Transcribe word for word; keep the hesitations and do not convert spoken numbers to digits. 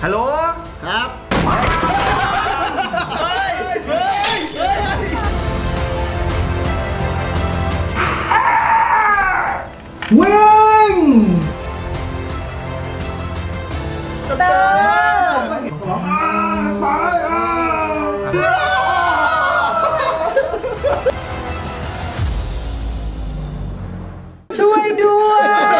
ฮัลโหลครับเฮ้ยเฮ้ยเฮ้ยวิ่งเดินไปช่วยด้วย